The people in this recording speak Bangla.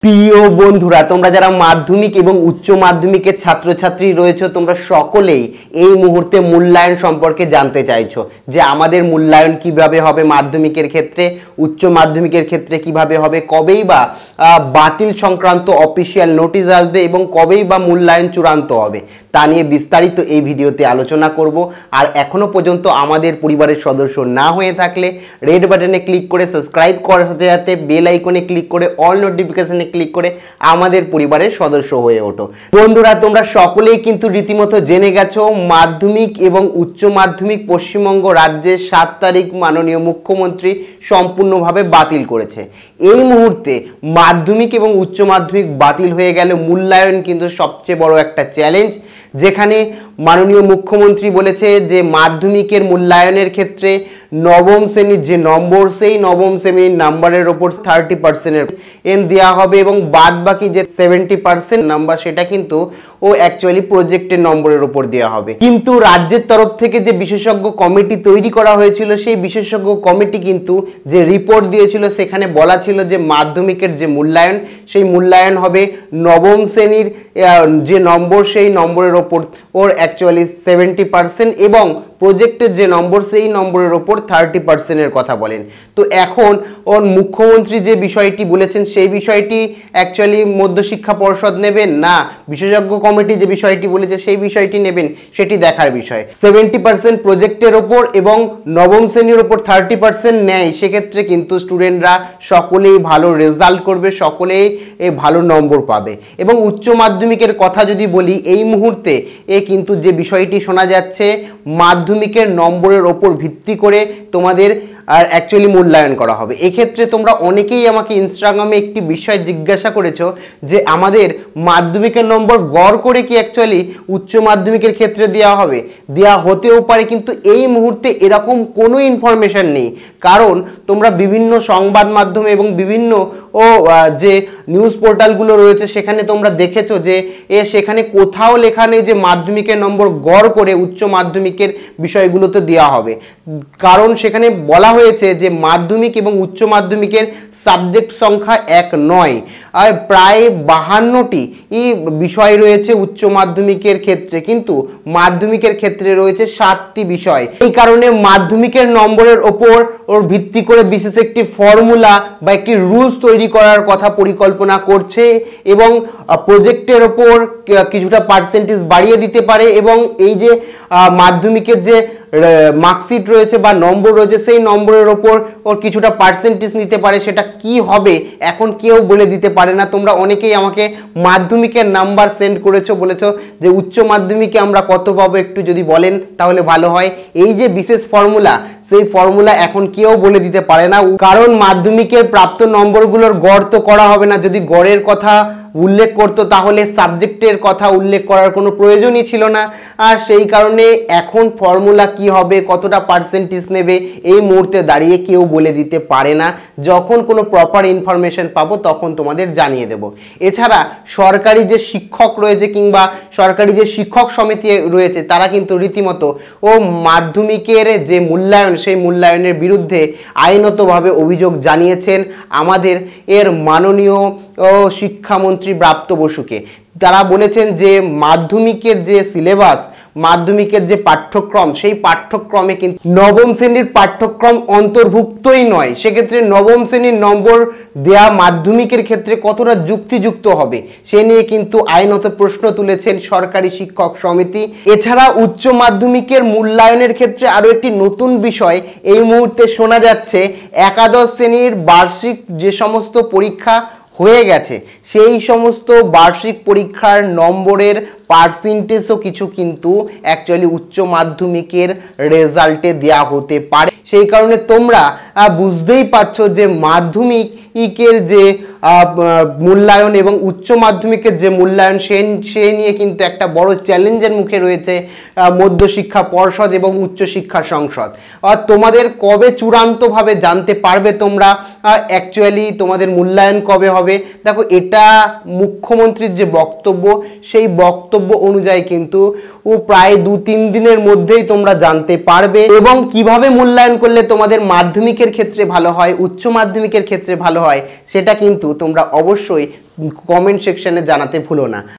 প্রিয় বন্ধুরা, তোমরা যারা মাধ্যমিক এবং উচ্চ মাধ্যমিকের ছাত্রছাত্রী রয়েছে, তোমরা সকলেই এই মুহূর্তে মূল্যায়ন সম্পর্কে জানতে চাইছো যে আমাদের মূল্যায়ন কিভাবে হবে, মাধ্যমিকের ক্ষেত্রে উচ্চ মাধ্যমিকের ক্ষেত্রে কিভাবে হবে, কবেই বা বাতিল সংক্রান্ত অফিসিয়াল নোটিশ আসবে এবং কবেই বা মূল্যায়ন চূড়ান্ত হবে, তা নিয়ে বিস্তারিত এই ভিডিওতে আলোচনা করব। আর এখনো পর্যন্ত আমাদের পরিবারের সদস্য না হয়ে থাকলে রেড বাটনে ক্লিক করে সাবস্ক্রাইব করার সাথে সাথে বেল আইকনে ক্লিক করে অল নোটিফিকেশনে ক্লিক করে আমাদের পরিবারের সদস্য হয়ে ওঠো। বন্ধুরা, তোমরা সকলেই কিন্তু রীতিমতো জেনে গেছো মাধ্যমিক এবং উচ্চ মাধ্যমিক পশ্চিমবঙ্গ রাজ্যের 7 তারিখ মাননীয় মুখ্যমন্ত্রী সম্পূর্ণভাবে বাতিল করেছে। এই মুহূর্তে মাধ্যমিক এবং উচ্চ মাধ্যমিক বাতিল হয়ে গেলে মূল্যায়ন কিন্তু সবচেয়ে বড় একটা চ্যালেঞ্জ, যেখানে মাননীয় মুখ্যমন্ত্রী বলেছে যে মাধ্যমিকের মূল্যায়নের ক্ষেত্রে নবম শ্রেণীর যে নম্বর, সেই নবম শ্রেণীর নাম্বারের ওপর 30% দেওয়া হবে এবং বাদ বাকি যে 70% নাম্বার সেটা কিন্তু অ্যাকচুয়ালি প্রজেক্টের নম্বরের ওপর দেওয়া হবে। কিন্তু রাজ্যের তরফ থেকে যে বিশেষজ্ঞ কমিটি তৈরি করা হয়েছিল, সেই বিশেষজ্ঞ কমিটি কিন্তু যে রিপোর্ট দিয়েছিল সেখানে বলা ছিল যে মাধ্যমিকের যে মূল্যায়ন, সেই মূল্যায়ন হবে নবম শ্রেণীর যে নম্বর, সেই নম্বরের ওপর অ্যাকচুয়ালি 70% এবং প্রজেক্টের যে নম্বর, সেই নম্বরের ওপর 30% কথা বলেন। তো এখন মুখ্যমন্ত্রী যে বিষয়টি বলেছেন, সেই বিষয়টি অ্যাকচুয়ালি মধ্যশিক্ষা পর্ষদ নেবেন না বিশেষজ্ঞ কমিটি যে বিষয়টি বলেছে সেই বিষয়টি নেবেন, সেটি দেখার বিষয়। 70% প্রজেক্টের ওপর এবং নবম শ্রেণীর ওপর 30% নেয়, সেক্ষেত্রে কিন্তু স্টুডেন্টরা সকলেই ভালো রেজাল্ট করবে, সকলেই ভালো নম্বর পাবে। এবং উচ্চ মাধ্যমিকের কথা যদি বলি, এই মুহূর্তে কিন্তু যে বিষয়টি শোনা যাচ্ছে মাধ্যমিকের নম্বরের ওপর ভিত্তি করে তোমাদের অ্যাকচুয়ালি মূল্যায়ন করা হবে। এক্ষেত্রে তোমরা অনেকেই আমাকে ইনস্টাগ্রামে একটি বিষয় জিজ্ঞাসা করেছো যে আমাদের মাধ্যমিকের নম্বর গড় করে কি অ্যাকচুয়ালি উচ্চ মাধ্যমিকের ক্ষেত্রে দেওয়া হবে, দেওয়া হতেও পারে, কিন্তু এই মুহূর্তে এরকম কোনো ইনফরমেশন নেই। কারণ তোমরা বিভিন্ন সংবাদ মাধ্যমে এবং বিভিন্ন যে নিউজ পোর্টালগুলো রয়েছে সেখানে তোমরা দেখেছো যে সেখানে কোথাও লেখা নেই যে মাধ্যমিকের নম্বর গড় করে উচ্চ মাধ্যমিকের বিষয়গুলোতে দেওয়া হবে। কারণ সেখানে বলা হয়েছে যে মাধ্যমিক এবং উচ্চ মাধ্যমিকের সাবজেক্ট সংখ্যা এক নয়, আর প্রায় 52টি বিষয় রয়েছে উচ্চ মাধ্যমিকের ক্ষেত্রে, কিন্তু মাধ্যমিকের ক্ষেত্রে রয়েছে 7টি বিষয়। এই কারণে মাধ্যমিকের নম্বরের ওপর ভিত্তি করে বিশেষ একটি ফর্মুলা বা একটি রুলস তৈরি করার কথা পরিকল্পনা করছে এবং প্রজেক্টের ওপর কিছুটা পার্সেন্টেজ বাড়িয়ে দিতে পারে এবং এই যে মাধ্যমিকের যে মার্কশিট রয়েছে বা নম্বর রয়েছে, সেই নম্বরের ওপর কিছুটা পার্সেন্টেজ নিতে পারে। সেটা কি হবে এখন কেউ বলে দিতে পারে না। তোমরা অনেকেই আমাকে মাধ্যমিকের নাম্বার সেন্ড করেছো, বলেছো যে উচ্চ মাধ্যমিকে আমরা কত পাবো, একটু যদি বলেন তাহলে ভালো হয়। এই যে বিশেষ ফর্মুলা, সেই ফর্মুলা এখন কেউ বলে দিতে পারে না, কারণ মাধ্যমিকের প্রাপ্ত নম্বরগুলোর গড় তো করা হবে না। যদি গড়ের কথা উল্লেখ করতো তাহলে সাবজেক্টের কথা উল্লেখ করার কোনো প্রয়োজনই ছিল না। আর সেই কারণে এখন ফর্মুলা কি হবে, কতটা পার্সেন্টেজ নেবে, এই মুহূর্তে দাঁড়িয়ে কেউ বলে দিতে পারে না। যখন কোনো প্রপার ইনফরমেশন পাবো তখন তোমাদের জানিয়ে দেব। এছাড়া সরকারি যে শিক্ষক রয়েছে কিংবা সরকারি যে শিক্ষক সমিতি রয়েছে, তারা কিন্তু রীতিমতো মাধ্যমিকের যে মূল্যায়ন, সেই মূল্যায়নের বিরুদ্ধে আইনতভাবে অভিযোগ জানিয়েছেন আমাদের মাননীয় শিক্ষামন্ত্রী ব্রাত্য বসুকে। তারা বলেছেন যে মাধ্যমিকের যে সিলেবাস, মাধ্যমিকের যে পাঠ্যক্রম, সেই পাঠ্যক্রমে কিন্তু নবম শ্রেণীর পাঠ্যক্রম অন্তর্ভুক্তই নয়। সেক্ষেত্রে নবম শ্রেণীর নম্বর দেয়া মাধ্যমিকের ক্ষেত্রে কতটা যুক্তিযুক্ত হবে, সে নিয়ে কিন্তু আইনত প্রশ্ন তুলেছেন সরকারি শিক্ষক সমিতি। এছাড়া উচ্চ মাধ্যমিকের মূল্যায়নের ক্ষেত্রে আরও একটি নতুন বিষয় এই মুহূর্তে শোনা যাচ্ছে, একাদশ শ্রেণীর বার্ষিক যে সমস্ত পরীক্ষা হয়ে গেছে, সেই সমস্ত বার্ষিক পরীক্ষার নম্বরের পার্সেন্টেজও কিছু কিন্তু অ্যাকচুয়ালি উচ্চ মাধ্যমিকের রেজাল্টে দেয়া হতে পারে। সেই কারণে তোমরা বুঝতেই পারছো যে মাধ্যমিকের যে মূল্যায়ন এবং উচ্চ মাধ্যমিকের যে মূল্যায়ন, সে নিয়ে কিন্তু একটা বড় চ্যালেঞ্জের মুখে রয়েছে মধ্যশিক্ষা পর্ষদ এবং উচ্চশিক্ষা সংসদ। আর তোমাদের কবে চূড়ান্তভাবে জানতে পারবে তোমরা অ্যাকচুয়ালি তোমাদের মূল্যায়ন কবে হবে? দেখো, এটা মুখ্যমন্ত্রীর যে বক্তব্য, সেই বক্তব্য বক্তব্য অনুযায়ী কিন্তু প্রায় 2-3 দিনের মধ্যেই তোমরা জানতে পারবে। এবং কিভাবে মূল্যায়ন করলে তোমাদের মাধ্যমিকের ক্ষেত্রে ভালো হয়, উচ্চ মাধ্যমিকের ক্ষেত্রে ভালো হয়, সেটা কিন্তু তোমরা অবশ্যই কমেন্ট সেকশনে জানাতে ভুলো না।